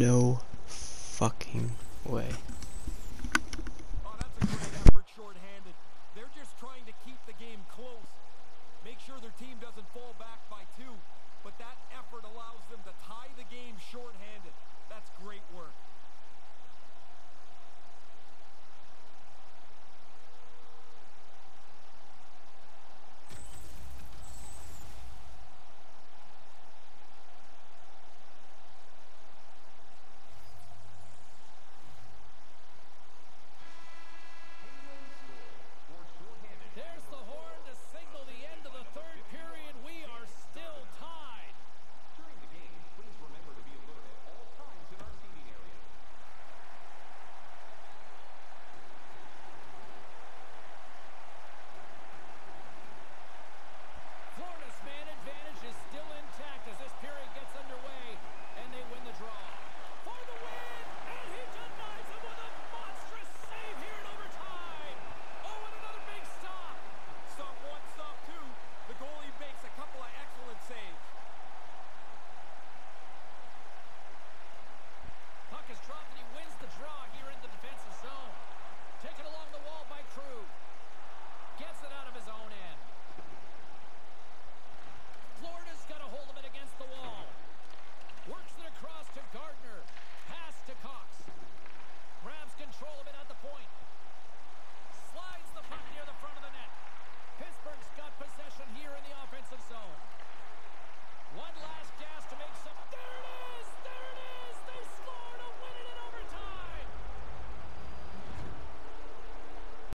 No fucking way. Oh, that's a great effort shorthanded. They're just trying to keep the game close. Make sure their team doesn't fall back by 2. But that effort allows them to tie the game shorthanded. That's great work.